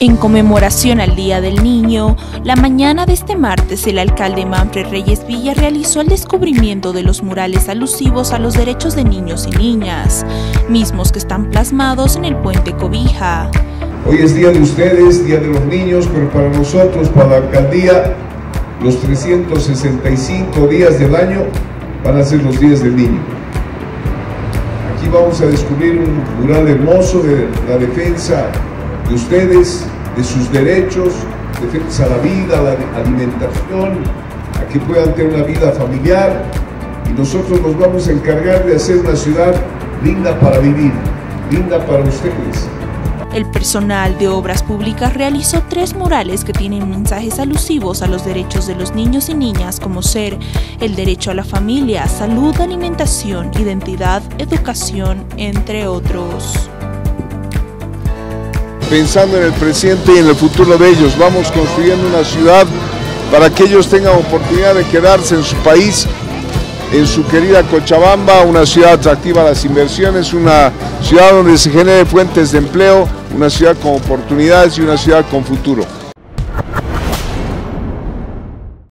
En conmemoración al Día del Niño, la mañana de este martes el alcalde Manfred Reyes Villa realizó el descubrimiento de los murales alusivos a los derechos de niños y niñas, mismos que están plasmados en el puente Cobija. Hoy es día de ustedes, día de los niños, pero para nosotros, para la alcaldía, los 365 días del año van a ser los días del niño. Aquí vamos a descubrir un mural hermoso de la defensa de ustedes, de sus derechos, defensa a la vida, a la alimentación, a que puedan tener una vida familiar, y nosotros nos vamos a encargar de hacer una ciudad linda para vivir, linda para ustedes. El personal de Obras Públicas realizó 3 murales que tienen mensajes alusivos a los derechos de los niños y niñas, como ser el derecho a la familia, salud, alimentación, identidad, educación, entre otros. Pensando en el presente y en el futuro de ellos, vamos construyendo una ciudad para que ellos tengan oportunidad de quedarse en su país, en su querida Cochabamba, una ciudad atractiva a las inversiones, una ciudad donde se genere fuentes de empleo, una ciudad con oportunidades y una ciudad con futuro.